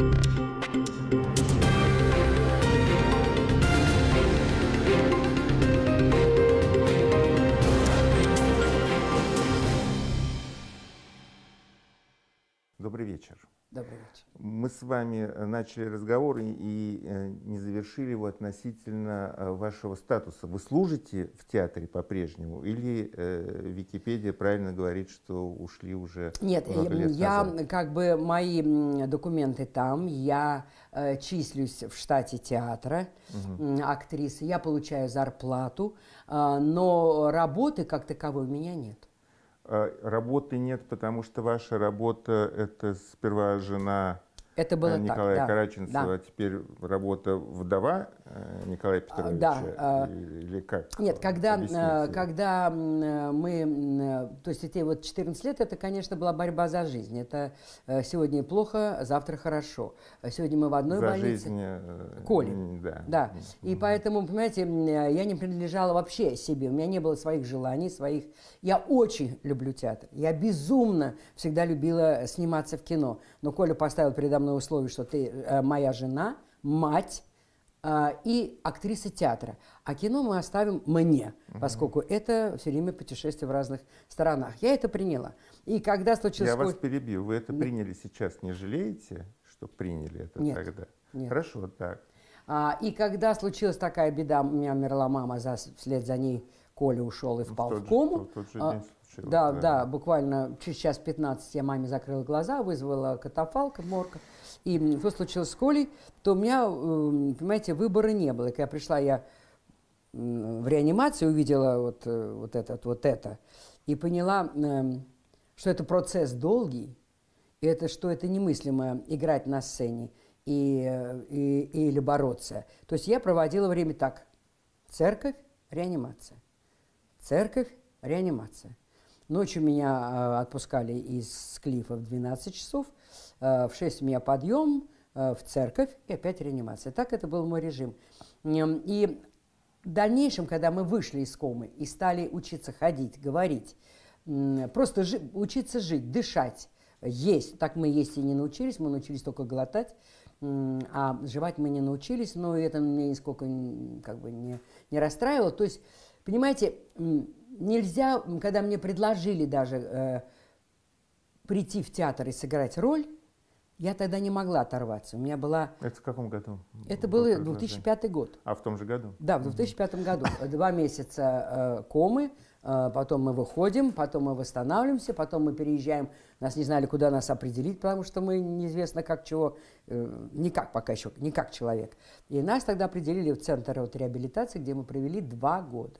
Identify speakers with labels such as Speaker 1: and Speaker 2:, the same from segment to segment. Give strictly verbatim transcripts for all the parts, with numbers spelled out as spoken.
Speaker 1: Добрый вечер.
Speaker 2: Добрый вечер.
Speaker 1: Мы с вами начали разговор и, и не завершили его относительно вашего статуса. Вы служите в театре по-прежнему или э, Википедия правильно говорит, что ушли уже
Speaker 2: Нет,
Speaker 1: много лет
Speaker 2: я,
Speaker 1: назад?
Speaker 2: как бы, мои документы там, я э, числюсь в штате театра, угу. актрисы, я получаю зарплату, э, но работы как таковой у меня нет.
Speaker 1: Работы нет, потому что ваша работа — это сперва жена
Speaker 2: это было
Speaker 1: Николая
Speaker 2: так, да,
Speaker 1: Караченцева,
Speaker 2: да.
Speaker 1: а теперь работа вдова Николая Петровича,
Speaker 2: да.
Speaker 1: или как?
Speaker 2: Нет, когда, когда мы, то есть эти вот четырнадцать лет, это, конечно, была борьба за жизнь. Это сегодня плохо, завтра хорошо. Сегодня мы в одной
Speaker 1: за
Speaker 2: больнице.
Speaker 1: Жизнь,
Speaker 2: Коли.
Speaker 1: Да.
Speaker 2: да. И поэтому, понимаете, я не принадлежала вообще себе. У меня не было своих желаний, своих... Я очень люблю театр. Я безумно всегда любила сниматься в кино. Но Коля поставил передо мной условие, что ты моя жена, мать, и актриса театра. А кино мы оставим мне, угу. поскольку это все время путешествие в разных сторонах. Я это приняла. И когда случилось...
Speaker 1: Я вас перебью. Вы это приняли сейчас, не жалеете, что приняли это
Speaker 2: нет,
Speaker 1: тогда?
Speaker 2: Нет.
Speaker 1: Хорошо, так.
Speaker 2: А, и когда случилась такая беда, у меня умерла мама, за, вслед за ней Коля ушел и впал в, в кому.
Speaker 1: В тот же день случилось.
Speaker 2: Да, да, да, буквально через час пятнадцать я маме закрыла глаза, вызвала катафалк, морг. И что случилось с Колей, то у меня, понимаете, выбора не было. Когда я пришла, я в реанимацию увидела вот, вот, это, вот это и поняла, что это процесс долгий, и это, что это немыслимо играть на сцене и, и, или бороться. То есть я проводила время так. Церковь, реанимация. Церковь, реанимация. Ночью меня отпускали из Клифа в двенадцать часов, в шесть у меня подъем, в церковь и опять реанимация. Так это был мой режим. И в дальнейшем, когда мы вышли из комы и стали учиться ходить, говорить, просто жи- учиться жить, дышать, есть, так мы есть и не научились, мы научились только глотать, а жевать мы не научились, но это меня нисколько как бы не, не расстраивало. То есть, понимаете, нельзя, когда мне предложили даже э, прийти в театр и сыграть роль, я тогда не могла оторваться. У меня была...
Speaker 1: Это в каком году?
Speaker 2: Это был две тысячи пятый год.
Speaker 1: А в том же году?
Speaker 2: Да, в две тысячи пятом году. Два месяца э, комы, э, потом мы выходим, потом мы восстанавливаемся, потом мы переезжаем. Нас не знали, куда нас определить, потому что мы неизвестно как чего, э, никак пока еще, не как человек. И нас тогда определили в центр вот, реабилитации, где мы провели два года.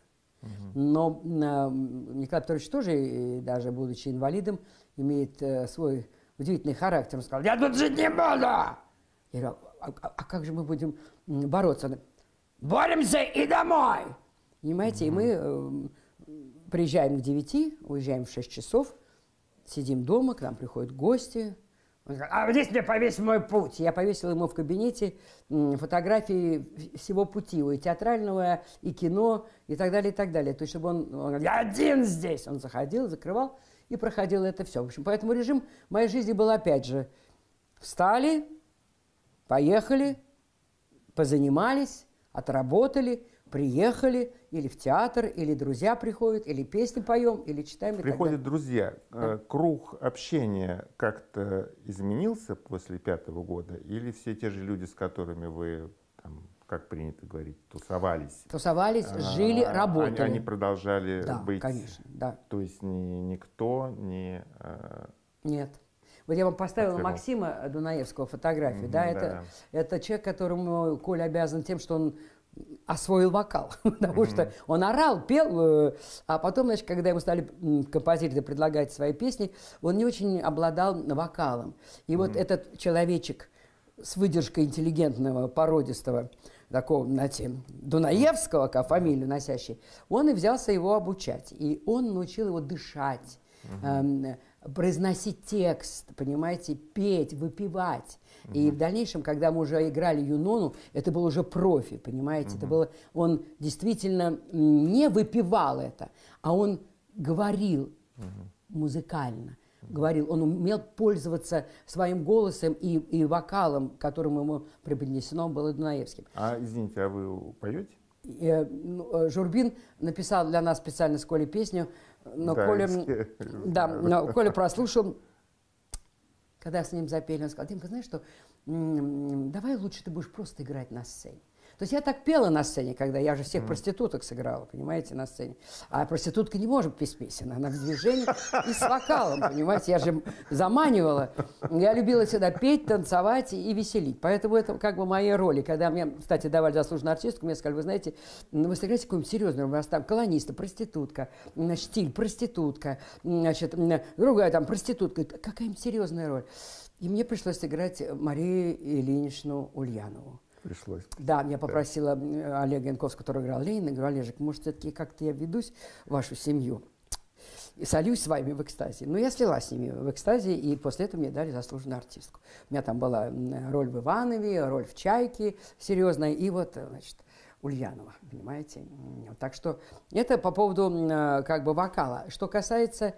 Speaker 2: Но э, Николай Петрович тоже, даже будучи инвалидом, имеет э, свой удивительный характер. Он сказал: я тут жить не буду! Я говорю: а, а, а как же мы будем бороться? Он говорит: боремся и домой! Понимаете, mm-hmm. и мы э, приезжаем к девяти, уезжаем в шесть часов, сидим дома, к нам приходят гости. Он говорит: а здесь мне повесь мой путь. Я повесила ему в кабинете фотографии всего пути, и театрального, и кино, и так далее, и так далее. То есть, чтобы он, он говорит: я один здесь. Он заходил, закрывал и проходил это все. В общем, поэтому режим моей жизни был опять же: встали, поехали, позанимались, отработали, приехали, или в театр, или друзья приходят, или песни поем, или читаем.
Speaker 1: Приходят друзья.
Speaker 2: Да.
Speaker 1: Круг общения как-то изменился после пятого года? Или все те же люди, с которыми вы, там, как принято говорить, тусовались?
Speaker 2: Тусовались, жили,
Speaker 1: а,
Speaker 2: работали.
Speaker 1: Они, они продолжали
Speaker 2: да,
Speaker 1: быть?
Speaker 2: Конечно, да.
Speaker 1: То есть ни, никто не...
Speaker 2: Нет. Вот я вам поставила Открыл. Максима Дунаевского фотографию. Mm-hmm, да, это, да. это человек, которому Коля обязан тем, что он освоил вокал, потому mm-hmm. что он орал, пел, а потом, значит, когда ему стали композиторы предлагать свои песни, он не очень обладал вокалом. И mm-hmm. вот этот человечек с выдержкой интеллигентного, породистого, такого, знаете, Дунаевского, как фамилию носящий, он и взялся его обучать. И он научил его дышать, mm-hmm. эм, произносить текст, понимаете, петь, выпивать. Mm-hmm. И в дальнейшем, когда мы уже играли Юнону, это был уже профи, понимаете, mm-hmm. это было, он действительно не выпивал это, а он говорил mm-hmm. музыкально. говорил, он умел пользоваться своим голосом и, и вокалом, которым ему преподнесено было Дунаевским.
Speaker 1: А, извините, а вы поете?
Speaker 2: И, ну, Журбин написал для нас специально с Колей песню, но,
Speaker 1: да,
Speaker 2: Коля,
Speaker 1: если...
Speaker 2: да, но Коля прослушал, когда с ним запели, он сказал: Димка, знаешь что, давай лучше ты будешь просто играть на сцене. То есть я так пела на сцене, когда я же всех mm. проституток сыграла, понимаете, на сцене. А проститутка не может петь песен, она в движении и с вокалом, понимаете. Я же заманивала. Я любила всегда петь, танцевать и веселить. Поэтому это как бы мои роли. Когда мне, кстати, давали заслуженную артистку, мне сказали: вы знаете, вы сыграете какую-нибудь серьезную роль, у вас там колониста, проститутка, значит, стиль проститутка, значит, другая там проститутка. Какая-нибудь серьезная роль. И мне пришлось сыграть Марию Ильиничну Ульянову.
Speaker 1: Пришлось.
Speaker 2: Да, я попросила да. Олега Янковского, который играл Ленина, говорю: Олежек, может, все-таки как-то я ведусь в вашу семью и солюсь с вами в экстазе. Ну, я слилась с ними в экстазе, и после этого мне дали заслуженную артистку. У меня там была роль в Иванове, роль в «Чайке» серьезная, и вот, значит, Ульянова, понимаете? Так что это по поводу как бы вокала. Что касается,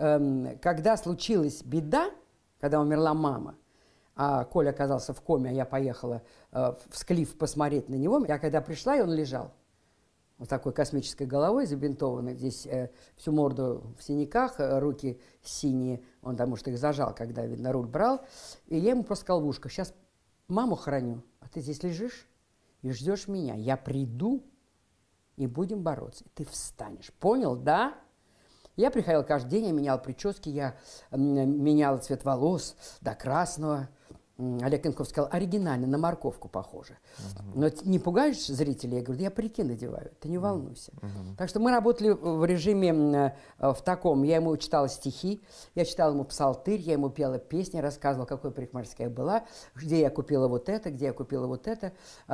Speaker 2: когда случилась беда, когда умерла мама, а Коля оказался в коме, а я поехала э, в Склиф посмотреть на него. Я когда пришла, и он лежал вот такой космической головой, забинтованный, здесь э, всю морду в синяках, э, руки синие, он потому что их зажал, когда, видно, руль брал. И я ему просто сказала в ушко: сейчас маму хороню, а ты здесь лежишь и ждешь меня. Я приду, и будем бороться. И ты встанешь. Понял, да? Я приходила каждый день, я меняла прически, я меняла цвет волос до красного. Олег Янковский сказал: оригинально, на морковку похоже. Uh-huh. Но не пугаешь зрителей? Я говорю: да я парики надеваю, ты не волнуйся. Uh-huh. Так что мы работали в режиме в таком. Я ему читала стихи, я читала ему псалтырь, я ему пела песни, рассказывала, какой парикмахерской я была, где я купила вот это, где я купила вот это.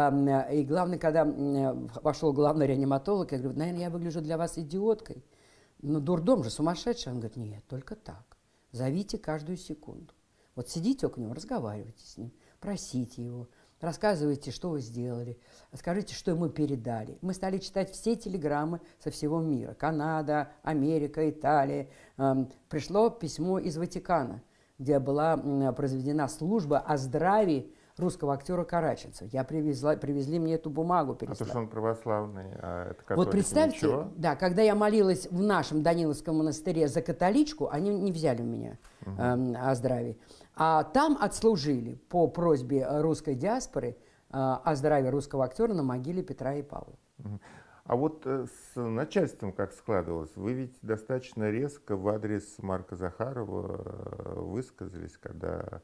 Speaker 2: И главное, когда вошел главный реаниматолог, я говорю: наверное, я выгляжу для вас идиоткой. Ну, дурдом же, сумасшедший. Он говорит: нет, только так. Зовите каждую секунду. Вот сидите около него, разговаривайте с ним, просите его, рассказывайте, что вы сделали, скажите, что ему передали. Мы стали читать все телеграммы со всего мира. Канада, Америка, Италия. Эм, пришло письмо из Ватикана, где была м, произведена служба о здравии русского актера Караченцева. Я привезла, привезли мне эту бумагу.
Speaker 1: А то, что он православный, а это католик,
Speaker 2: вот представьте,
Speaker 1: ничего?
Speaker 2: Да, когда я молилась в нашем Даниловском монастыре за католичку, они не взяли у меня угу. э, о здравии. А там отслужили по просьбе русской диаспоры э, о здравии русского актера на могиле Петра и Павла.
Speaker 1: Угу. А вот э, с начальством как складывалось? Вы ведь достаточно резко в адрес Марка Захарова э, высказались, когда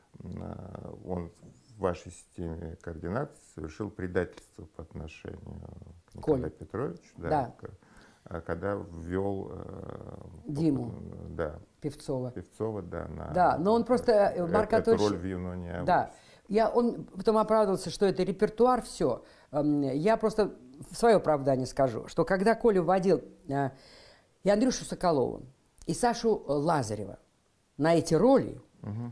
Speaker 1: э, он в вашей системе координат совершил предательство по отношению к Николаю Петровичу, да, да. когда ввел э,
Speaker 2: Диму
Speaker 1: по, да,
Speaker 2: Певцова.
Speaker 1: Певцова, да, на,
Speaker 2: да, но он просто Марк
Speaker 1: эту
Speaker 2: Анатольевич,
Speaker 1: роль в Юноне.
Speaker 2: Да, я, он потом оправдывался, что это репертуар, все. Я просто в свое оправдание скажу, что когда Коля вводил э, и Андрюшу Соколова, и Сашу Лазарева на эти роли, угу.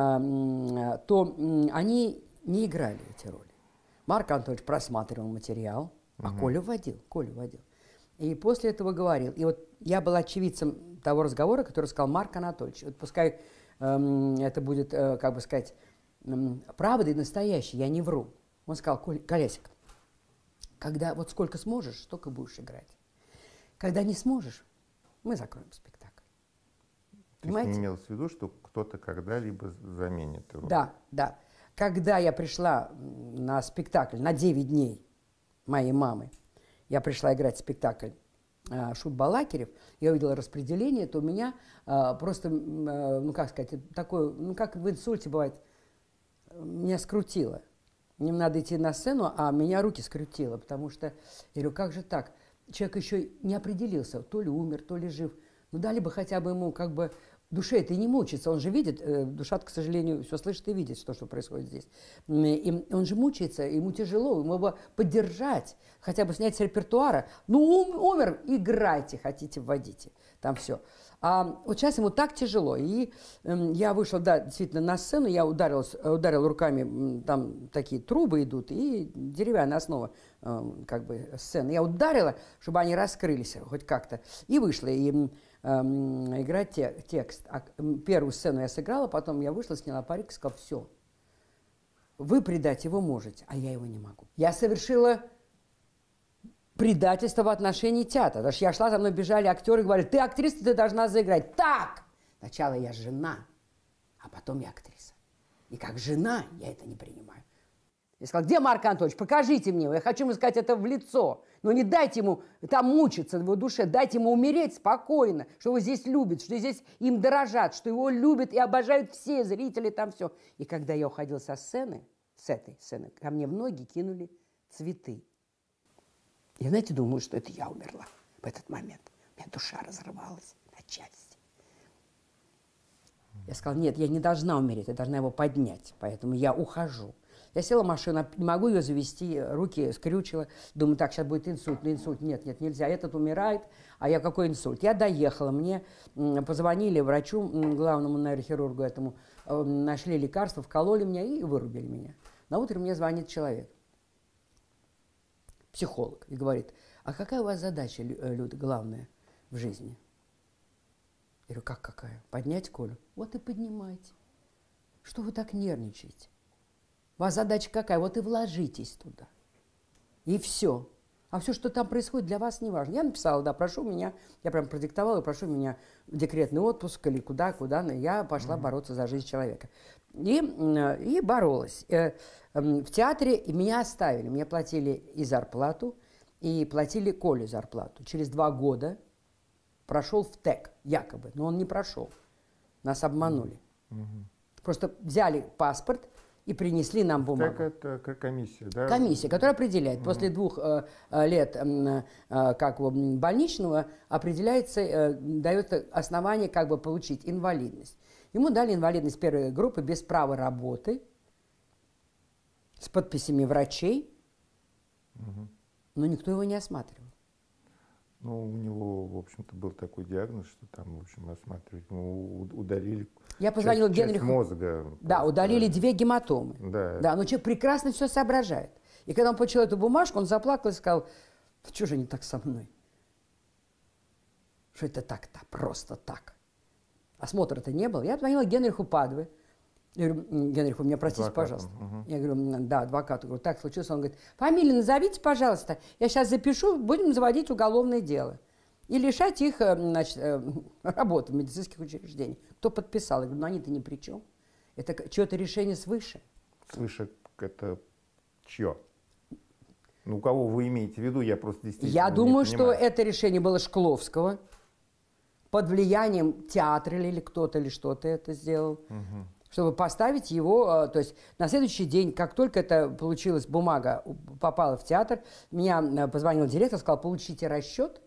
Speaker 2: то они не играли эти роли. Марк Анатольевич просматривал материал, а угу. Коля вводил, Коля вводил. И после этого говорил. И вот я был очевидцем того разговора, который сказал Марк Анатольевич. Вот пускай эм, это будет, э, как бы сказать, эм, правдой настоящей, я не вру. Он сказал: Колясик, когда вот сколько сможешь, столько будешь играть. Когда не сможешь, мы закроем спектакль.
Speaker 1: То есть не имелось в виду, что кто-то когда-либо заменит его?
Speaker 2: Да, да. Когда я пришла на спектакль на девять дней моей мамы, я пришла играть спектакль э, «Шут Балакирев», я увидела распределение, то у меня э, просто, э, ну как сказать, такое, ну как в инсульте бывает, меня скрутило. Мне надо идти на сцену, а меня руки скрутило, потому что, я говорю, как же так? Человек еще не определился, то ли умер, то ли жив. Ну дали бы хотя бы ему как бы душе-то и не мучиться, он же видит, э, душа, к сожалению, все слышит и видит, то, что происходит здесь. И он же мучается, ему тяжело, ему бы поддержать, хотя бы снять с репертуара. Ну, ум, умер, играйте, хотите, вводите, там все. А вот сейчас ему так тяжело, и э, я вышла, да, действительно, на сцену, я ударилась, ударила руками, там такие трубы идут, и деревянная основа, э, как бы, сцены. Я ударила, чтобы они раскрылись хоть как-то, и вышла. И эм, играть те, текст. А, первую сцену я сыграла, потом я вышла, сняла парик и сказала, все, вы предать его можете, а я его не могу. Я совершила предательство в отношении театра. Потому что я шла, за мной бежали актеры и говорили, ты актриса, ты должна заиграть. Так! Сначала я жена, а потом я актриса. И как жена я это не принимаю. Я сказала, где Марк Антонович, покажите мне его, я хочу ему сказать это в лицо. Но не дайте ему там мучиться в его душе, дайте ему умереть спокойно, что его здесь любят, что здесь им дорожат, что его любят и обожают все зрители, там все. И когда я уходила со сцены, с этой сцены, ко мне в ноги кинули цветы. Я, знаете, думаю, что это я умерла в этот момент. У меня душа разрывалась на части. Я сказала, нет, я не должна умереть, я должна его поднять, поэтому я ухожу. Я села в машину, не могу ее завести, руки скрючила. Думаю, так, сейчас будет инсульт. Но инсульт, нет, нет, нельзя. Этот умирает, а я какой инсульт? Я доехала, мне позвонили врачу, главному нейрохирургу этому, нашли лекарства, вкололи меня и вырубили меня. На утро мне звонит человек, психолог, и говорит, а какая у вас задача, Люда, главная в жизни? Я говорю, как какая? Поднять Колю? Вот и поднимайте. Что вы так нервничаете? У вас задача какая? Вот и вложитесь туда. И все. А все, что там происходит, для вас не важно. Я написала, да, прошу меня, я прям продиктовала, прошу меня в декретный отпуск или куда, куда. Я пошла mm-hmm. бороться за жизнь человека. И, и боролась. В театре меня оставили. Мне платили и зарплату, и платили Коле зарплату. Через два года прошел в ТЭК, якобы. Но он не прошел. Нас обманули. Mm-hmm. Просто взяли паспорт, и принесли нам бумагу.
Speaker 1: Так это комиссия, да?
Speaker 2: Комиссия, которая определяет. Угу. После двух э, лет э, как бы, больничного определяется, э, дается основание как бы получить инвалидность. Ему дали инвалидность первой группы без права работы, с подписями врачей, угу. но никто его не осматривал.
Speaker 1: Ну, у него, в общем-то, был такой диагноз, что там, в общем, осматривать, ему удалили
Speaker 2: Я позвонила
Speaker 1: часть,
Speaker 2: Генриху.
Speaker 1: часть мозга.
Speaker 2: Да,
Speaker 1: просто.
Speaker 2: удалили две гематомы.
Speaker 1: Да.
Speaker 2: Да, но человек прекрасно все соображает. И когда он получил эту бумажку, он заплакал и сказал, что же не так со мной? Что это так-то, просто так? Осмотра-то не было. Я позвонила Генриху Падве. Я говорю, Генрих, вы меня простите,
Speaker 1: Адвокатом.
Speaker 2: пожалуйста.
Speaker 1: Угу.
Speaker 2: Я говорю, да, адвокату. Говорю, так случилось. Он говорит, фамилию назовите, пожалуйста. Я сейчас запишу, будем заводить уголовное дело. И лишать их, значит, работы в медицинских учреждениях. Кто подписал? Я говорю, ну они-то ни при чем. Это чье-то решение свыше.
Speaker 1: Свыше это чье? Ну, у кого вы имеете в виду? Я просто действительно
Speaker 2: Я
Speaker 1: не
Speaker 2: думаю,
Speaker 1: понимаю.
Speaker 2: что это решение было Шкловского. Под влиянием театра или кто-то, или что-то это сделал. Угу. Чтобы поставить его, то есть на следующий день, как только это получилась бумага, попала в театр, меня позвонил директор, сказал, получите расчет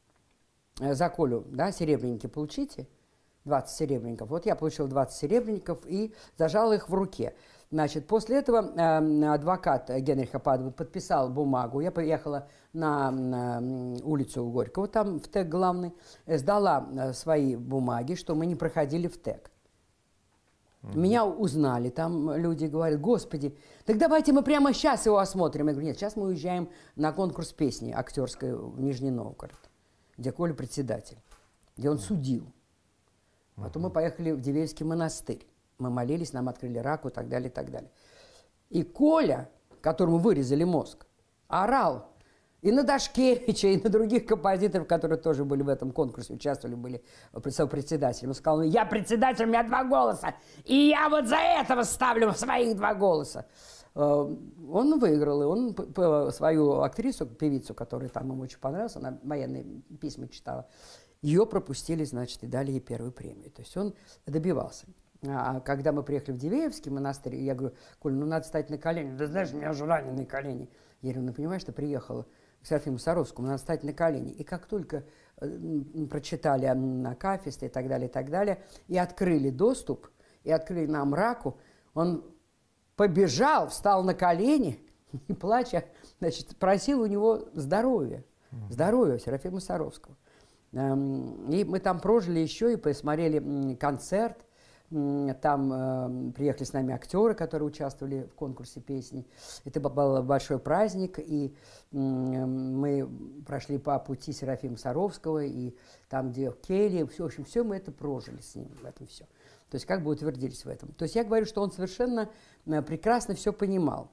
Speaker 2: за Колю, да, серебряники получите, двадцать серебряников. Вот я получил двадцать серебряников и зажал их в руке. Значит, после этого э, адвокат Генриха Падве подписал бумагу. Я поехала на, на улицу Горького, там в ТЭК главный, сдала свои бумаги, что мы не проходили в ТЭК. Меня узнали, там люди говорят, господи, так давайте мы прямо сейчас его осмотрим. Я говорю, нет, сейчас мы уезжаем на конкурс песни актерской в Нижний Новгород, где Коля председатель, где он судил. Потом мы поехали в Дивеевский монастырь. Мы молились, нам открыли раку и так далее, и так далее. И Коля, которому вырезали мозг, орал и на Дашкевича, и на других композиторов, которые тоже были в этом конкурсе, участвовали, были председателем. Он сказал, ну, я председатель, у меня два голоса, и я вот за этого ставлю своих два голоса. Он выиграл, и он свою актрису, певицу, которая там ему очень понравилась, она военные письма читала, ее пропустили, значит, и дали ей первую премию. То есть он добивался. А когда мы приехали в Дивеевский монастырь, я говорю, Коль, ну надо встать на колени. Да знаешь, у меня уже раненые колени. Я говорю, ну понимаешь, ты приехала к Серафиму Саровскому, надо встать на колени. И как только э, прочитали акафисты и так далее, и так далее, и открыли доступ, и открыли нам раку, он побежал, встал на колени и, плача, значит, просил у него здоровья, здоровья Серафима Саровского. Эм, и мы там прожили еще и посмотрели концерт Там э, приехали с нами актеры, которые участвовали в конкурсе песни. Это был большой праздник, и э, мы прошли по пути Серафима Саровского, и там, где Келли, все, в общем, все мы это прожили с ним, в этом все. То есть как бы утвердились в этом. То есть я говорю, что он совершенно э, прекрасно все понимал.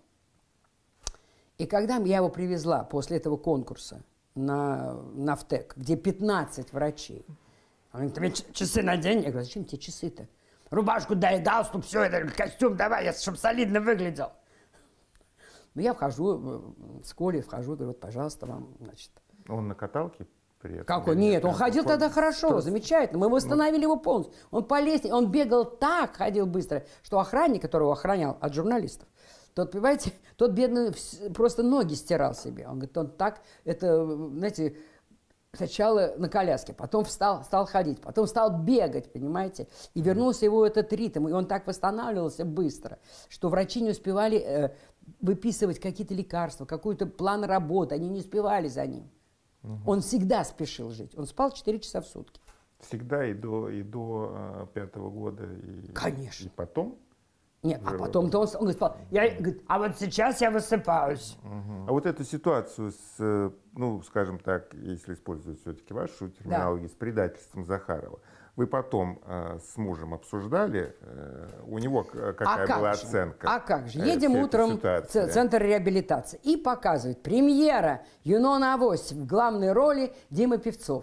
Speaker 2: И когда я его привезла после этого конкурса на, на ВТЭК, где пятнадцать врачей, он говорит: ты часы надень? Я говорю: зачем тебе часы-то? Рубашку дай, галстук, все, это костюм давай, я, чтобы солидно выглядел. Ну, я вхожу, с Колей вхожу, говорю: вот, пожалуйста, вам, значит.
Speaker 1: Он на каталке приехал?
Speaker 2: Как он? Нет, он ходил тогда хорошо, что? Замечательно. Мы восстановили его полностью. Он по лестнице, он бегал так, ходил быстро, что охранник, которого охранял от журналистов, тот, понимаете, тот бедный просто ноги стирал себе. Он говорит, он так, это, знаете, сначала на коляске, потом встал, стал ходить, потом стал бегать, понимаете, и вернулся его этот ритм, и он так восстанавливался быстро, что врачи не успевали э, выписывать какие-то лекарства, какой-то план работы, они не успевали за ним. Угу. Он всегда спешил жить, он спал четыре часа в сутки.
Speaker 1: Всегда и до, и до э, пятого года? И,
Speaker 2: конечно.
Speaker 1: И потом?
Speaker 2: Нет, а потом-то он, он спал. Я, говорит, а вот сейчас я высыпаюсь.
Speaker 1: Угу. А вот эту ситуацию с, ну, скажем так, если использовать все-таки вашу терминологию, да, с предательством Захарова, вы потом э, с мужем обсуждали, э, у него какая
Speaker 2: а
Speaker 1: была
Speaker 2: же?
Speaker 1: оценка?
Speaker 2: А как же? Едем утром в центр реабилитации и показывает премьера Юнона Авось в главной роли Дима Певцов.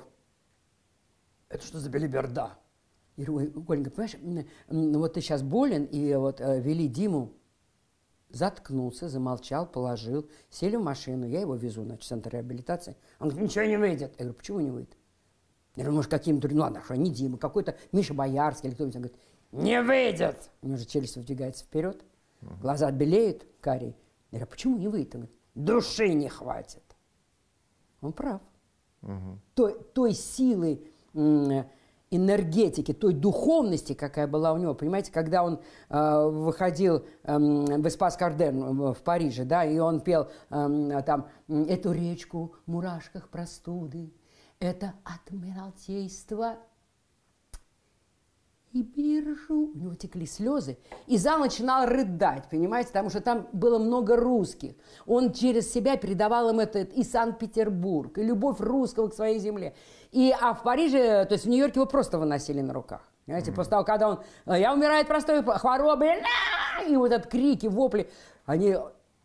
Speaker 2: Это что за белиберда? Я говорю: Коленька, понимаешь, вот ты сейчас болен, и вот э, вели Диму. Заткнулся, замолчал, положил, сели в машину, я его везу, значит, в центр реабилитации. Он говорит: ничего не выйдет. Я говорю: почему не выйдет? Я говорю: может, каким-то, ну ладно, что, не Дима, какой-то Миша Боярский или кто-нибудь. Он говорит: не выйдет. У него же челюсть вдвигается вперед, глаза белеют, карие. Я говорю: почему не выйдет? Он говорит: души не хватит. Он прав. Угу. Той, той силы, энергетики, той духовности, какая была у него, понимаете, когда он э, выходил э, в Эспас-Карден в Париже, да, и он пел э, там «Эту речку в мурашках простуды, это адмиралтейство и биржу». У него текли слезы, и зал начинал рыдать, понимаете, потому что там было много русских. Он через себя передавал им это и Санкт-Петербург, и любовь русского к своей земле. И, а в Париже, то есть в Нью-Йорке его просто выносили на руках. Понимаете, mm-hmm. после того, когда он «Я умираю от простой хворобы», и вот этот крики, вопли, они...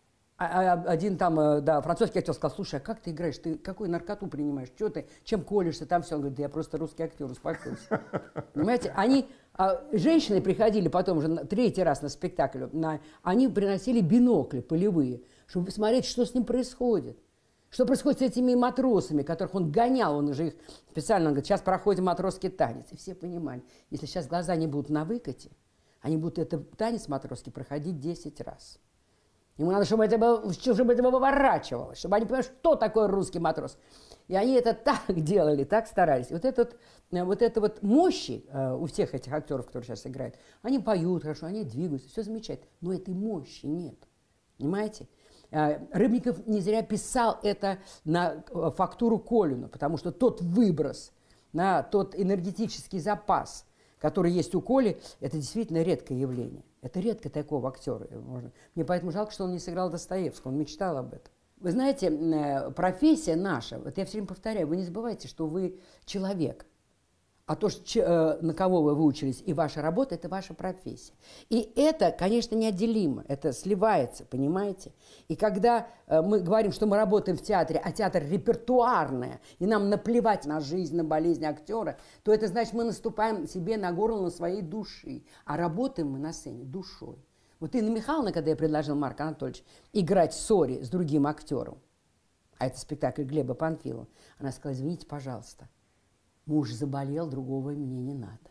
Speaker 2: Один там, да, французский актер сказал: слушай, а как ты играешь, ты какую наркоту принимаешь, что ты, чем колешься, там все. Он говорит: да я просто русский актер, успокойся. Понимаете, они, а, женщины приходили потом уже третий раз на спектакль, на, они приносили бинокли полевые, чтобы посмотреть, что с ним происходит. Что происходит с этими матросами, которых он гонял, он уже их специально, он говорит: сейчас проходит матросский танец. И все понимали, если сейчас глаза не будут на выкате, они будут этот танец матросский проходить десять раз. Ему надо, чтобы это, было, чтобы это выворачивалось, чтобы они понимали, что такое русский матрос. И они это так делали, так старались. И вот, этот, вот это вот мощи э, у всех этих актеров, которые сейчас играют, они поют хорошо, они двигаются, все замечательно. Но этой мощи нет. Понимаете? Э, Рыбников не зря писал это на фактуру Колину, потому что тот выброс, на тот энергетический запас, который есть у Коли, это действительно редкое явление. Это редко такого актера. Можно. Мне поэтому жалко, что он не сыграл Достоевского. Он мечтал об этом. Вы знаете, профессия наша, вот я все время повторяю, вы не забывайте, что вы человек. А то, на кого вы выучились, и ваша работа – это ваша профессия. И это, конечно, неотделимо, это сливается, понимаете? И когда мы говорим, что мы работаем в театре, а театр репертуарный, и нам наплевать на жизнь, на болезнь актера, то это значит, мы наступаем себе на горло на своей души, а работаем мы на сцене душой. Вот Инна Михайловна, когда я предложил Марку Анатольевичу играть в ссоре с другим актером, а это спектакль Глеба Панфилова, она сказала: извините, пожалуйста, муж заболел, другого мне не надо.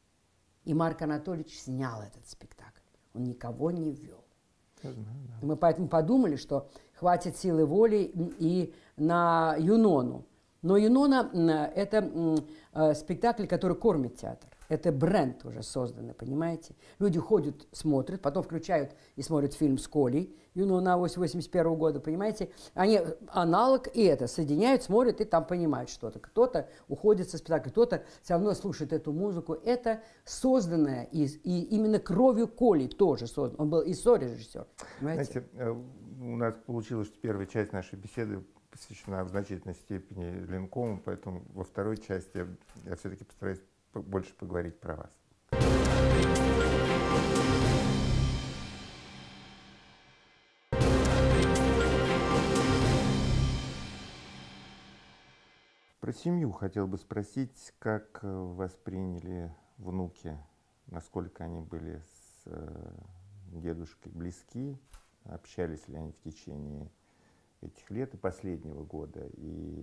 Speaker 2: И Марк Анатольевич снял этот спектакль. Он никого не ввел. Я знаю, да. Мы поэтому подумали, что хватит силы воли и на Юнону. Но Юнона – это спектакль, который кормит театр. Это бренд уже созданный, понимаете? Люди ходят, смотрят, потом включают и смотрят фильм с Колей, Юнона восемьдесят первого года, понимаете? Они аналог и это соединяют, смотрят и там понимают что-то. Кто-то уходит со спектакля, кто-то все равно слушает эту музыку. Это созданное, и, и именно кровью Коли тоже создано. Он был и сорежиссер, понимаете?
Speaker 1: Знаете, у нас получилось, что первая часть нашей беседы посвящена в значительной степени Ленкому, поэтому во второй части я, я все-таки постараюсь больше поговорить про вас. Про семью хотел бы спросить, как восприняли внуки, насколько они были с дедушкой близки, общались ли они в течение этих лет и последнего года, и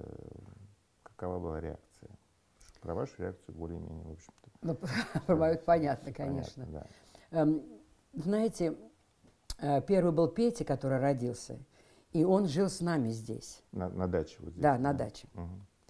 Speaker 1: какова была реакция? Про вашу реакцию более-менее, в общем-то.
Speaker 2: Ну, про мою понятно, конечно.
Speaker 1: Понятно, да.
Speaker 2: Знаете, первый был Петя, который родился, и он жил с нами здесь.
Speaker 1: На, на даче вот здесь?
Speaker 2: Да, на даче.
Speaker 1: Угу.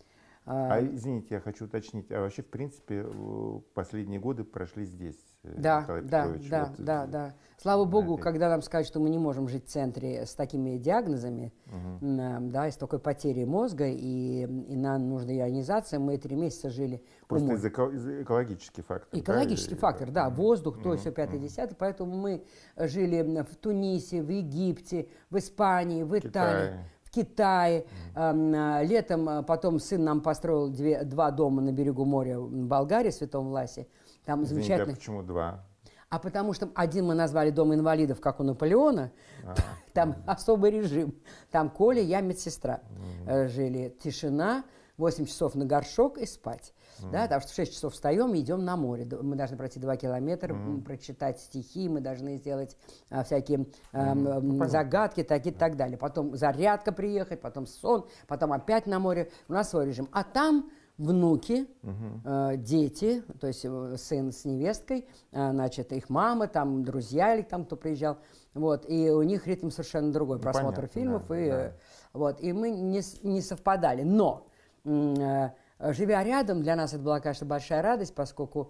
Speaker 1: А, а, извините, я хочу уточнить, а вообще, в принципе, последние годы прошли здесь?
Speaker 2: Да,
Speaker 1: Николай
Speaker 2: да,
Speaker 1: Петрович,
Speaker 2: да,
Speaker 1: вот,
Speaker 2: да, да. Слава Богу,
Speaker 1: этой...
Speaker 2: когда нам сказали, что мы не можем жить в центре с такими диагнозами,
Speaker 1: угу.
Speaker 2: да, и с такой потерей мозга, и, и нам нужна ионизация, мы три месяца жили.
Speaker 1: Просто из, эко, из экологический фактор.
Speaker 2: Экологический
Speaker 1: да?
Speaker 2: фактор, да, воздух, то,
Speaker 1: угу.
Speaker 2: все, пятое, десятое, поэтому мы жили в Тунисе, в Египте, в Испании, в Италии.
Speaker 1: Китае.
Speaker 2: Китае. Mm. Летом потом сын нам построил две, два дома на берегу моря в Болгарии, в Святом Власе. Там
Speaker 1: Извините,
Speaker 2: замечательно.
Speaker 1: А почему два?
Speaker 2: А потому что один мы назвали Дом инвалидов, как у Наполеона. А, там mm. особый режим. Там Коля, я, медсестра mm. жили. Тишина, восемь часов на горшок и спать. Mm. Да, потому что в шесть часов встаем и идем на море. Мы должны пройти два километра, mm. прочитать стихи, мы должны сделать а, всякие а, mm. загадки так и так далее. Потом зарядка приехать, потом сон, потом опять на море. У нас свой режим. А там внуки, mm-hmm. э, дети, то есть сын с невесткой, э, значит, их мама, там друзья или там кто приезжал. Вот, и у них ритм совершенно другой, ну, просмотр понятно, фильмов. Да, и, да. Вот, и мы не, не совпадали. Но... Э, Живя рядом, для нас это была, конечно, большая радость, поскольку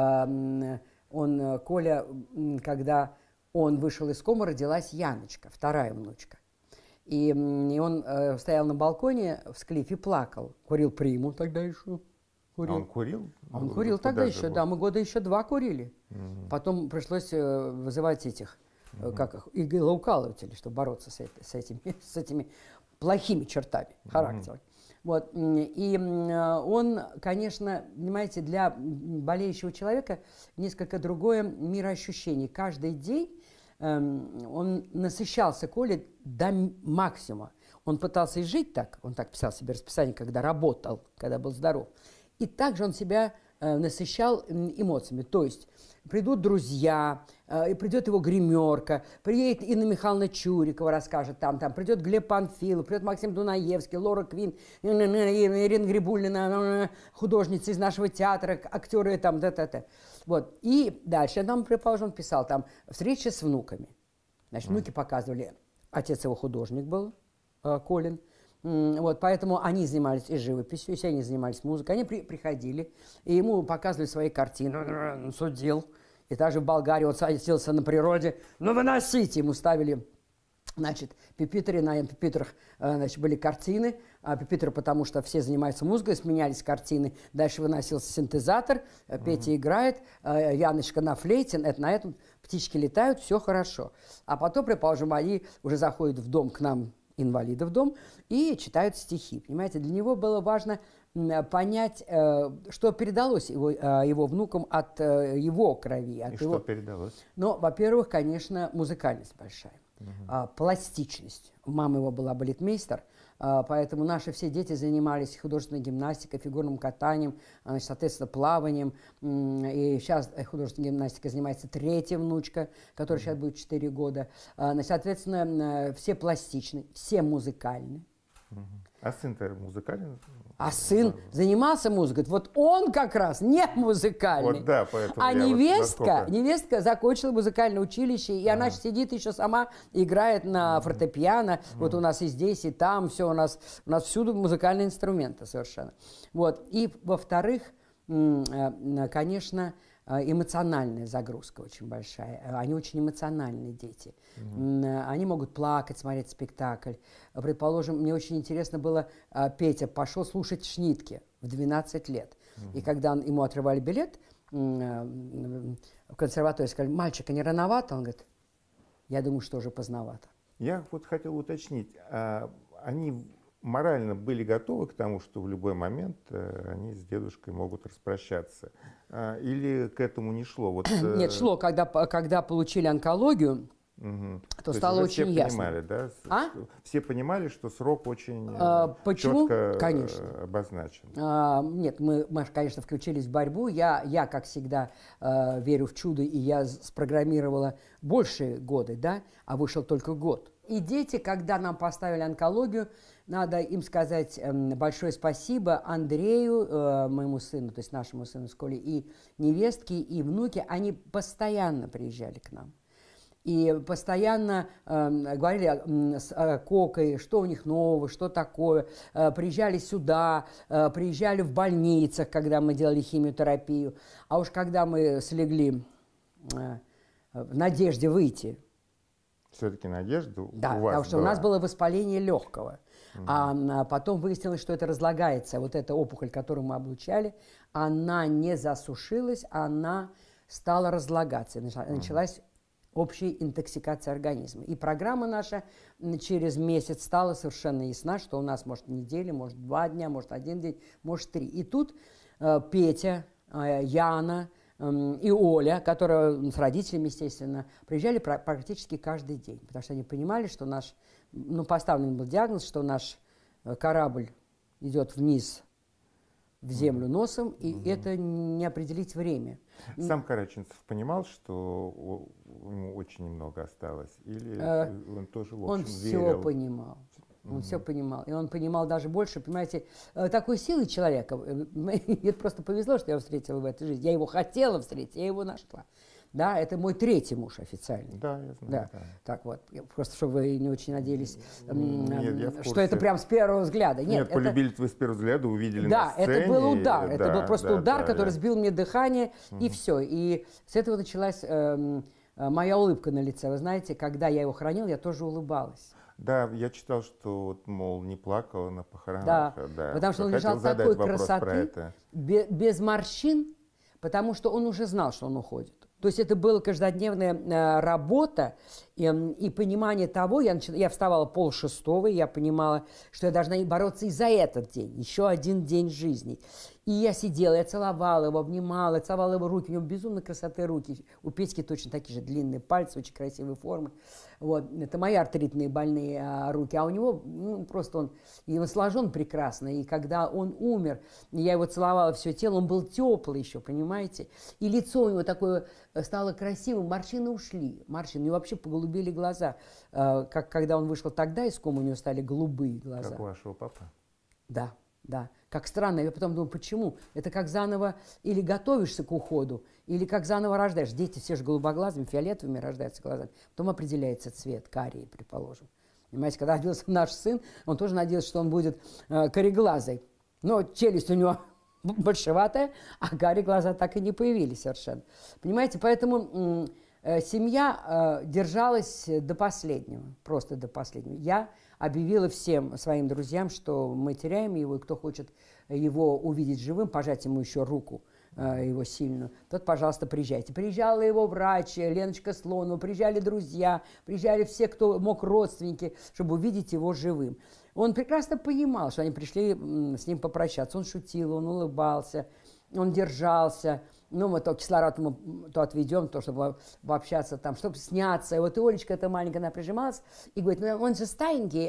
Speaker 2: э, он, Коля, когда он вышел из комы, родилась Яночка, вторая внучка. И, и он э, стоял на балконе в Склифе, плакал, курил приму тогда еще. Курил.
Speaker 1: А он курил?
Speaker 2: Он ну, курил тогда еще, был? Да, мы года еще два курили. Угу. Потом пришлось э, вызывать этих, угу. как их, иглоукалывателей, чтобы бороться с, это, с, этими, с этими плохими чертами характера. Угу. Вот. И он, конечно, понимаете, для болеющего человека несколько другое мироощущение. Каждый день он насыщался Колей до максимума. Он пытался и жить так, он так писал себе расписание, когда работал, когда был здоров. И также он себя насыщал эмоциями. То есть придут друзья, и придет его гримерка, приедет Инна Михайловна Чурикова, расскажет там, там придет Глеб Панфилов, придет Максим Дунаевский, Лора Квин, Ирина Грибульна, художница из нашего театра, актеры там, да-да-да. Вот. И дальше, там, предположим, он писал там встречи с внуками. Значит, внуки показывали, отец его художник был, Колин. Вот, поэтому они занимались и живописью, и они занимались музыкой. Они при, приходили, и ему показывали свои картины. Он судил. И также в Болгарии он садился на природе. Ну, выносите! Ему ставили, значит, пюпитры. На пюпитрах, значит, были картины. А пюпитры, потому что все занимаются музыкой, сменялись картины. Дальше выносился синтезатор. Петя mm-hmm. играет, Яночка на флейте. Это, на этом птички летают, все хорошо. А потом, предположим, они уже заходят в дом к нам, инвалидов дом, и читают стихи. Понимаете, для него было важно понять, что передалось его, его внукам от его крови. От
Speaker 1: и
Speaker 2: его...
Speaker 1: что передалось?
Speaker 2: Ну, во-первых, конечно, музыкальность большая,
Speaker 1: угу.
Speaker 2: пластичность. Мама его была балетмейстер, поэтому наши все дети занимались художественной гимнастикой, фигурным катанием, соответственно, плаванием. И сейчас художественной гимнастикой занимается третья внучка, которая mm-hmm. сейчас будет четыре года. Соответственно, все пластичны, все музыкальны.
Speaker 1: Mm-hmm. А сын-то музыкальный?
Speaker 2: А сын занимался музыкой. Вот он как раз не музыкальный.
Speaker 1: Вот да, поэтому
Speaker 2: а невестка,
Speaker 1: вот
Speaker 2: невестка закончила музыкальное училище, и а. она сидит еще сама, играет на фортепиано. А. Вот у нас и здесь, и там все у нас, у нас всюду музыкальные инструменты совершенно. Вот. И, во-вторых, конечно, эмоциональная загрузка очень большая. Они очень эмоциональные дети. Mm-hmm. Они могут плакать, смотреть спектакль. Предположим, мне очень интересно было, Петя пошел слушать Шнитке в двенадцать лет. Mm-hmm. И когда ему отрывали билет в консерватории, сказали: мальчик, а не рановато? Он говорит: я думаю, что уже поздновато.
Speaker 1: Я вот хотел уточнить, а они морально были готовы к тому, что в любой момент они с дедушкой могут распрощаться? Или к этому не шло? Вот,
Speaker 2: Нет, шло. Когда, когда получили онкологию,
Speaker 1: угу.
Speaker 2: то,
Speaker 1: то
Speaker 2: стало очень
Speaker 1: все
Speaker 2: ясно.
Speaker 1: Понимали, да?
Speaker 2: А?
Speaker 1: Все понимали, что срок очень
Speaker 2: а, почему?
Speaker 1: четко
Speaker 2: Конечно.
Speaker 1: обозначен.
Speaker 2: А, нет, мы, мы, конечно, включились в борьбу. Я, я как всегда, э, верю в чудо, и я спрограммировала больше годы, да, а вышел только год. И дети, когда нам поставили онкологию, надо им сказать э, большое спасибо Андрею, э, моему сыну, то есть нашему сыну в школе, и невестке, и внуке. Они постоянно приезжали к нам. И постоянно э, говорили с э, Кокой, что у них нового, что такое. Э, приезжали сюда, э, приезжали в больницах, когда мы делали химиотерапию. А уж когда мы слегли э, в надежде выйти.
Speaker 1: Все-таки надежда
Speaker 2: да,
Speaker 1: у вас
Speaker 2: потому что
Speaker 1: была.
Speaker 2: У нас было воспаление легкого.
Speaker 1: Угу.
Speaker 2: А, а потом выяснилось, что это разлагается. Вот эта опухоль, которую мы облучали, она не засушилась, она стала разлагаться. Началась угу. общая интоксикация организма. И программа наша через месяц стала совершенно ясна, что у нас может неделя, может два дня, может один день, может три. И тут э, Петя, э, Яна э, и Оля, которые с родителями, естественно, приезжали пр- практически каждый день, потому что они понимали, что наш, ну, поставлен был диагноз, что наш корабль идет вниз в землю носом, и угу. это не определить время.
Speaker 1: Сам Караченцев понимал, что ему очень немного осталось? Или э, он тоже, в общем,
Speaker 2: он
Speaker 1: верил?
Speaker 2: все понимал. Он угу. все понимал. И он понимал даже больше, понимаете, такой силы человека. Мне просто повезло, что я его встретила в этой жизни. Я его хотела встретить, я его нашла. Да, это мой третий муж официальный.
Speaker 1: Да, я знаю.
Speaker 2: Да. Да. Так вот, просто чтобы вы не очень надеялись,
Speaker 1: Нет, я в
Speaker 2: что это прям с первого взгляда. Нет,
Speaker 1: Нет
Speaker 2: это...
Speaker 1: полюбили вы с первого взгляда, увидели
Speaker 2: да,
Speaker 1: на сцене.
Speaker 2: Да, это был удар.
Speaker 1: И...
Speaker 2: Это
Speaker 1: да,
Speaker 2: был просто
Speaker 1: да,
Speaker 2: удар,
Speaker 1: да,
Speaker 2: который
Speaker 1: да.
Speaker 2: сбил мне дыхание, угу. и все. И с этого началась э, моя улыбка на лице. Вы знаете, когда я его хоронил, я тоже улыбалась.
Speaker 1: Да, я читал, что, вот, мол, не плакала на похоронах.
Speaker 2: Да,
Speaker 1: да.
Speaker 2: потому что он лежал такой красоты, без, без морщин, потому что он уже знал, что он уходит. То есть это была каждодневная э, работа и, и понимание того, я, начала, я вставала полшестого, и я понимала, что я должна бороться и за этот день, еще один день жизни. И я сидела, я целовала его, обнимала, целовала его руки, у него безумно красоты руки. У Петьки точно такие же длинные пальцы, очень красивой формы. Вот. Это мои артритные больные а, руки, а у него ну, просто он, и он сложен прекрасно. И когда он умер, я его целовала все тело, он был теплый еще, понимаете? И лицо у него такое стало красивым, морщины ушли, морщины, у него вообще поголубели глаза. А, как когда он вышел тогда из комы, у него стали голубые глаза.
Speaker 1: Как у вашего папы?
Speaker 2: Да. Да, как странно. Я потом думаю, почему? Это как заново или готовишься к уходу, или как заново рождаешь. Дети все же голубоглазыми, фиолетовыми рождаются глазами. Потом определяется цвет, карий, предположим. Понимаете, когда родился наш сын, он тоже надеялся, что он будет э, кореглазый. Но челюсть у него большеватая, а карие глаза так и не появились совершенно. Понимаете, поэтому э, семья э, держалась до последнего, просто до последнего. Я объявила всем своим друзьям, что мы теряем его, и кто хочет его увидеть живым, пожать ему еще руку, э, его сильную, тот, пожалуйста, приезжайте. Приезжала его врач, Леночка Слонова, приезжали друзья, приезжали все, кто мог, родственники, чтобы увидеть его живым. Он прекрасно понимал, что они пришли с ним попрощаться. Он шутил, он улыбался, он держался. Ну, мы то кислород ему то отведем, то, чтобы пообщаться там, чтобы сняться. И вот и Олечка эта маленькая, она прижималась и говорит, ну, он же старенький,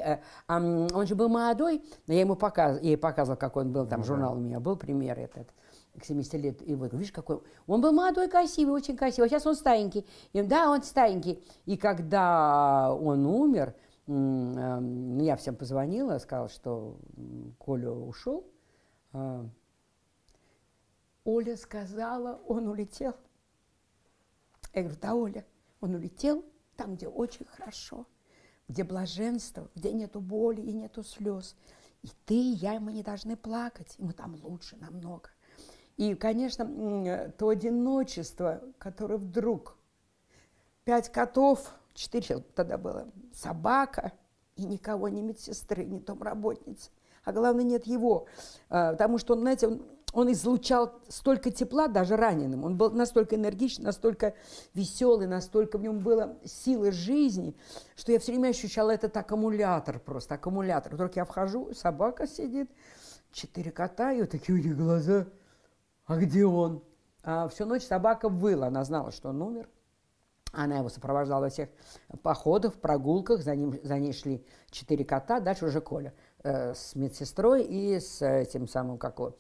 Speaker 2: он же был молодой. Я ему показ, ей показывала, как он был, там ну, журнал да. у меня был, пример этот, к семидесяти лет. И вот, видишь, какой он был молодой, красивый, очень красивый, а сейчас он старенький. И, да, он старенький. И когда он умер, я всем позвонила, сказала, что Коля ушел. Оля сказала, он улетел. Я говорю, да, Оля, он улетел там, где очень хорошо, где блаженство, где нету боли и нету слез. И ты, и я, мы не должны плакать, ему там лучше намного. И, конечно, то одиночество, которое вдруг... Пять котов, четыре тогда было, собака, и никого, ни медсестры, ни домработницы. А главное, нет его. Потому что, он, знаете, он, он излучал столько тепла даже раненым. Он был настолько энергичный, настолько веселый, настолько в нем было силы жизни, что я все время ощущала этот аккумулятор просто, аккумулятор. Вдруг я вхожу, собака сидит, четыре кота, и вот такие у них глаза. А где он? А всю ночь собака выла, она знала, что он умер. Она его сопровождала во всех походах, прогулках, за, ним, за ней шли четыре кота, дальше уже Коля э, с медсестрой и с этим самым, как его,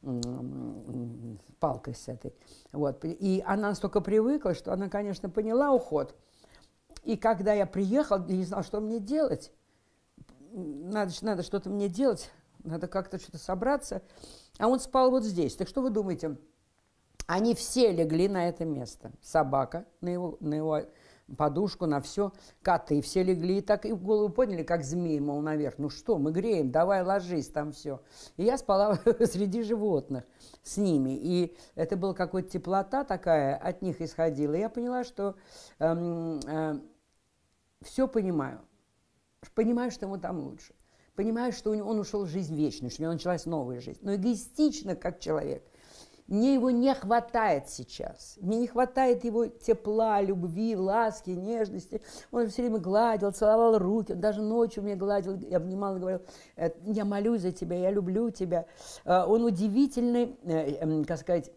Speaker 2: э, палкой с этой. Вот. И она настолько привыкла, что она, конечно, поняла уход. И когда я приехала, я не знала, что мне делать. Надо, надо что-то мне делать, надо как-то что-то собраться. А он спал вот здесь. Так что вы думаете? Они все легли на это место. Собака на его, на его подушку, на все. Коты все легли и так и в голову подняли, как змеи, мол, наверх. Ну что, мы греем, давай ложись, там все. И я спала среди животных с ними. И это была какая-то теплота такая, от них исходила. И я поняла, что эм, э, все понимаю. Понимаю, что ему там лучше. Понимаю, что он ушел в жизнь вечную, что у него началась новая жизнь. Но эгоистично, как человек. Мне его не хватает сейчас. Мне не хватает его тепла, любви, ласки, нежности. Он все время гладил, целовал руки. Он даже ночью мне гладил, обнимал и говорил: я молюсь за тебя, я люблю тебя. Он удивительный, как сказать,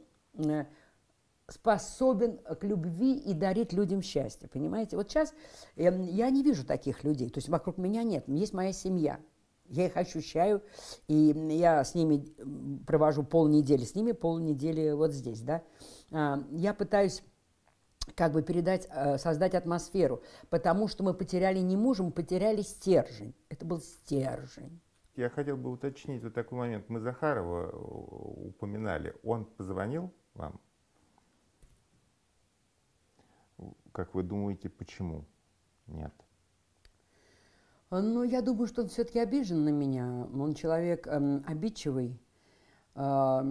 Speaker 2: способен к любви и дарит людям счастье. Понимаете? Вот сейчас я не вижу таких людей. То есть вокруг меня нет. Есть моя семья. Я их ощущаю, и я с ними провожу полнедели с ними, полнедели вот здесь, да. Я пытаюсь как бы передать, создать атмосферу, потому что мы потеряли не мужа, мы потеряли стержень. Это был стержень.
Speaker 1: Я хотел бы уточнить вот такой момент. Мы Захарова упоминали. Он позвонил вам? Как вы думаете, почему нет?
Speaker 2: Ну, я думаю, что он все-таки обижен на меня. Он человек э, обидчивый. Э,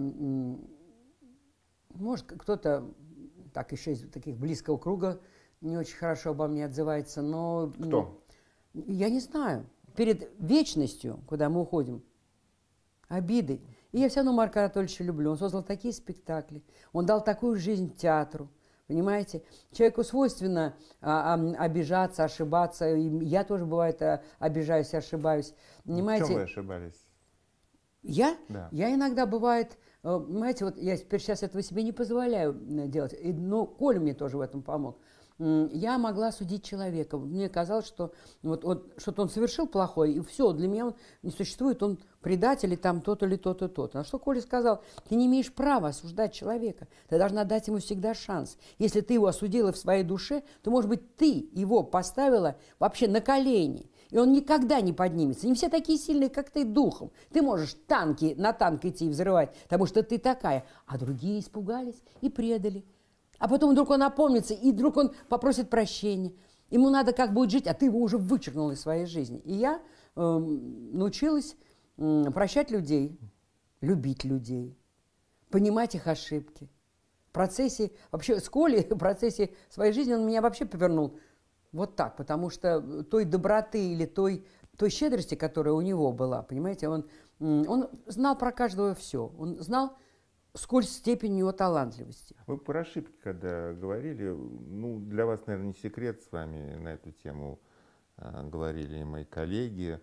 Speaker 2: может, кто-то так еще из таких близкого круга не очень хорошо обо мне отзывается, но...
Speaker 1: Кто?
Speaker 2: Ну, я не знаю. Перед вечностью, куда мы уходим, обиды. И я все равно Марка Анатольевича люблю. Он создал такие спектакли. Он дал такую жизнь театру. Понимаете, человеку свойственно а, а, обижаться, ошибаться. И я тоже, бывает, а, обижаюсь и ошибаюсь. Понимаете?
Speaker 1: В чем вы ошибались?
Speaker 2: Я?
Speaker 1: Да.
Speaker 2: Я иногда, бывает, понимаете, вот я теперь сейчас этого себе не позволяю делать. И, ну, Коля мне тоже в этом помог. Я могла судить человека. Мне казалось, что вот, вот, что-то он совершил плохое, и все, для меня он не существует, он предатель, и там то-то или то-то, то-то. А что Коля сказал? Ты не имеешь права осуждать человека. Ты должна дать ему всегда шанс. Если ты его осудила в своей душе, то, может быть, ты его поставила вообще на колени, и он никогда не поднимется. Не все такие сильные, как ты, духом. Ты можешь танки, на танк идти и взрывать, потому что ты такая. А другие испугались и предали. А потом вдруг он опомнится, и вдруг он попросит прощения. Ему надо как будет жить, а ты его уже вычеркнул из своей жизни. И я э, научилась э, прощать людей, любить людей, понимать их ошибки. В процессе, вообще с Колей, в процессе своей жизни он меня вообще повернул вот так, потому что той доброты или той, той щедрости, которая у него была, понимаете, он, он знал про каждого все. Он знал, сколь степень его талантливости.
Speaker 1: Вы про ошибки, когда говорили, ну, для вас, наверное, не секрет, с вами на эту тему э, говорили и мои коллеги,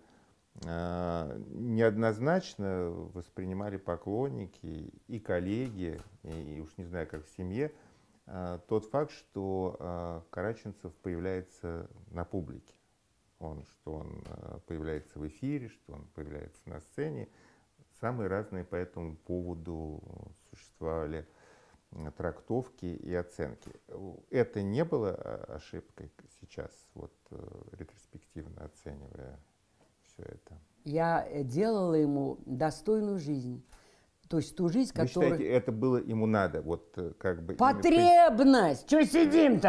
Speaker 1: э, неоднозначно воспринимали поклонники и коллеги, и, и уж не знаю, как в семье, э, тот факт, что э, Караченцев появляется на публике. Он, что он э, появляется в эфире, что он появляется на сцене. Самые разные по этому поводу существовали трактовки и оценки. Это не было ошибкой сейчас, вот ретроспективно оценивая все это?
Speaker 2: Я делала ему достойную жизнь. То есть ту жизнь,
Speaker 1: Вы
Speaker 2: которую...
Speaker 1: считаете, это было ему надо? Вот, как бы,
Speaker 2: Потребность! Чего сидим-то?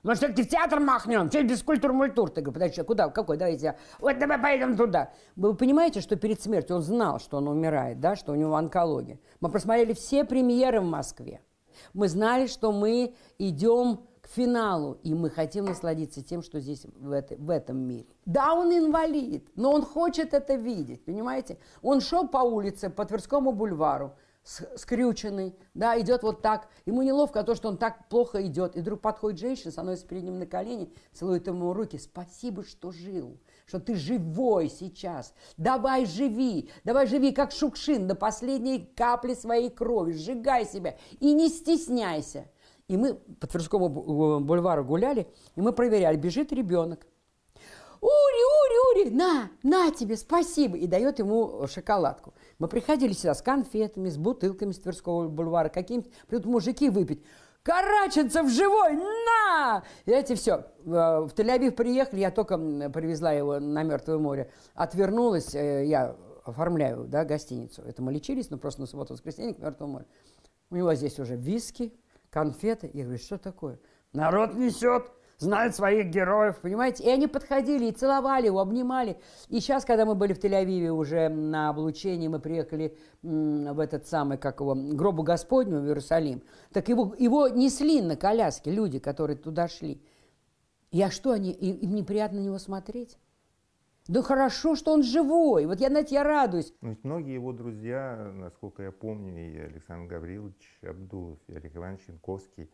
Speaker 2: Может, все-таки в театр махнем? Все без культур-мультур. Ты говоришь, подожди, куда, какой, давайте, вот давай поедем туда. Вы понимаете, что перед смертью он знал, что он умирает, да, что у него онкология. Мы просмотрели все премьеры в Москве. Мы знали, что мы идем к финалу, и мы хотим насладиться тем, что здесь, в, это, в этом мире. Да, он инвалид, но он хочет это видеть, понимаете? Он шел по улице, по Тверскому бульвару, скрюченный, да, идет вот так. Ему неловко то, что он так плохо идет. И вдруг подходит женщина, становится перед ним на колени, целует ему руки. Спасибо, что жил, что ты живой сейчас. Давай живи, давай живи, как Шукшин, до последней капли своей крови. Сжигай себя и не стесняйся. И мы по Тверскому бульвару гуляли, и мы проверяли, бежит ребенок. Ури, Ури, Ури, на, на тебе, спасибо. И дает ему шоколадку. Мы приходили сюда с конфетами, с бутылками с Тверского бульвара, какими-то, придут мужики выпить. Караченцев живой, на! И эти все. В Тель-Авив приехали, я только привезла его на Мертвое море. Отвернулась, я оформляю, да, гостиницу. Это мы лечились, но просто на субботу-воскресенье к Мертвому морю. У него здесь уже виски, конфеты. Я говорю, что такое? Народ несет. Знают своих героев, понимаете? И они подходили и целовали его, обнимали. И сейчас, когда мы были в Тель-Авиве уже на облучении, мы приехали в этот самый, как его, гробу Господню в Иерусалим, так его, его несли на коляске люди, которые туда шли. И а что они, им неприятно на него смотреть? Да хорошо, что он живой. Вот я, знаете, я радуюсь.
Speaker 1: Но ведь многие его друзья, насколько я помню, и Александр Гаврилович Абдулов, и Олег Иванович Янковский,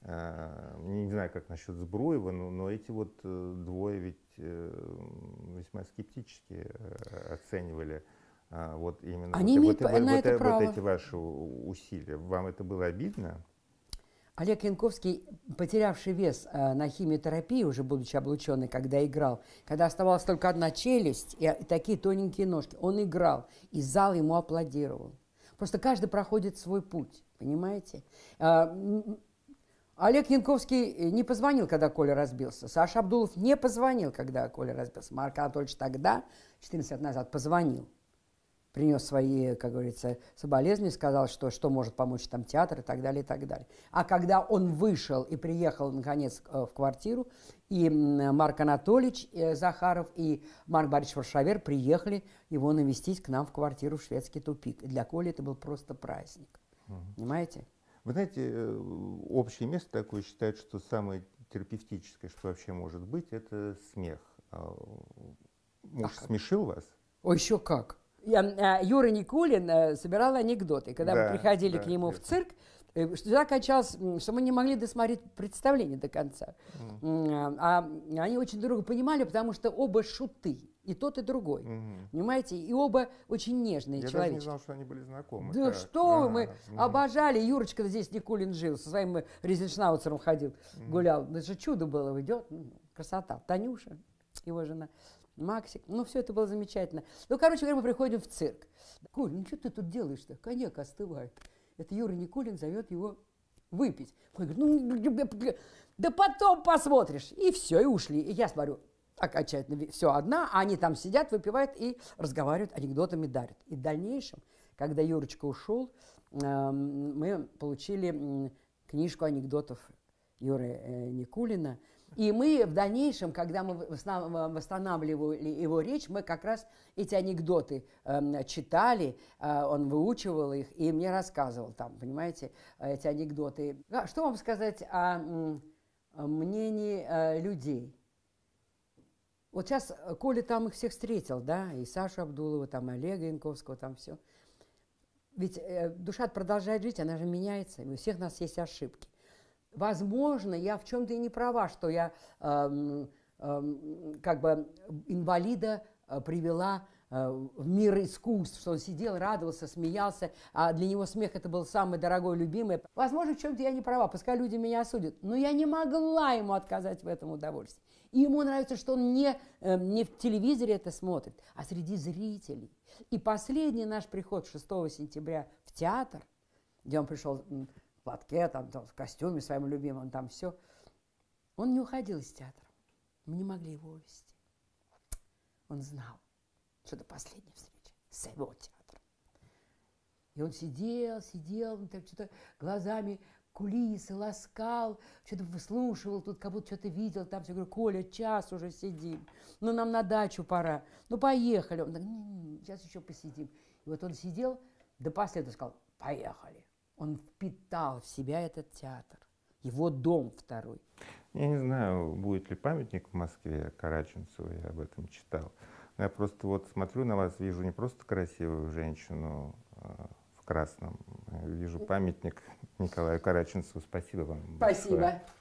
Speaker 1: не знаю, как насчет Збруева, но, но эти вот двое ведь весьма скептически оценивали вот именно
Speaker 2: Они
Speaker 1: вот,
Speaker 2: имеют
Speaker 1: вот,
Speaker 2: на
Speaker 1: вот,
Speaker 2: это
Speaker 1: вот,
Speaker 2: право.
Speaker 1: вот эти ваши усилия. Вам это было обидно?
Speaker 2: Олег Янковский, потерявший вес э, на химиотерапии, уже будучи облученный, когда играл, когда оставалась только одна челюсть и, и такие тоненькие ножки, он играл, и зал ему аплодировал. Просто каждый проходит свой путь, понимаете? Э, Олег Янковский не позвонил, когда Коля разбился. Саша Абдулов не позвонил, когда Коля разбился. Марк Анатольевич тогда, четырнадцать лет назад, позвонил. Принес свои, как говорится, соболезнования, сказал, что, что может помочь там театр и так далее, и так далее. А когда он вышел и приехал, наконец, в квартиру, и Марк Анатольевич Захаров и Марк Борисович Варшавер приехали его навестить к нам в квартиру в Шведский тупик. И для Коли это был просто праздник. Угу. Понимаете?
Speaker 1: Вы знаете, общее место такое считает, что самое терапевтическое, что вообще может быть, это смех. Муж а смешил вас?
Speaker 2: Ой, еще как. Я, Юра Никулин собирал анекдоты. Когда да, мы приходили да, к нему это. в цирк, что кончалось, что мы не могли досмотреть представление до конца. Mm. А они очень друг друга понимали, потому что оба шуты. И тот, и другой. Mm-hmm. Понимаете? И оба очень нежные человечки. Я даже
Speaker 1: не знал, что они были знакомы.
Speaker 2: Да как? что вы, мы mm-hmm. обожали. Юрочка здесь Никулин жил, со своим Ризеншнауцером ходил, mm-hmm. гулял. Это же чудо было, идет. Красота. Танюша, его жена. Максик. Ну, все это было замечательно. Ну, короче говоря, мы приходим в цирк. Коль, ну что ты тут делаешь-то? Коньяк остывает. Это Юра Никулин зовет его выпить. Коля говорит, ну, да потом посмотришь. И все, и ушли. И я смотрю, окончательно все одна, а они там сидят, выпивают и разговаривают, анекдотами дарят. И в дальнейшем, когда Юрочка ушел, мы получили книжку анекдотов Юры Никулина. И мы в дальнейшем, когда мы восстанавливали его речь, мы как раз эти анекдоты э, читали, э, он выучивал их и мне рассказывал там, понимаете, эти анекдоты. Что вам сказать о, о мнении э, людей? Вот сейчас Коля там их всех встретил, да, и Сашу Абдулова, там, и Олега Янковского, там все. Ведь э, душа продолжает жить, она же меняется, и у всех нас есть ошибки. Возможно, я в чем-то и не права, что я э, э, как бы инвалида э, привела э, в мир искусств, что он сидел, радовался, смеялся, а для него смех это был самый дорогой, любимый. Возможно, в чем-то я не права, пускай люди меня осудят, но я не могла ему отказать в этом удовольствии. И ему нравится, что он не, э, не в телевизоре это смотрит, а среди зрителей. И последний наш приход шестого сентября в театр, где он пришел в платке, там, там, в костюме своим любимым, там все. Он не уходил из театра. Мы не могли его увезти. Он знал, что до последней встречи с его театром. И он сидел, сидел, так что-то глазами кулисы, ласкал, что-то выслушивал, тут как будто что-то видел, там все, говорю, Коля, час уже сидим, ну нам на дачу пора, ну поехали. Он так, не-не-не, сейчас еще посидим. И вот он сидел, до последнего сказал, поехали. Он впитал в себя этот театр, его дом второй.
Speaker 1: Я не знаю, будет ли памятник в Москве Караченцеву, я об этом читал. Я просто вот смотрю на вас, вижу не просто красивую женщину в красном, вижу памятник Николаю Караченцеву. Спасибо вам.
Speaker 2: Спасибо.
Speaker 1: Большое.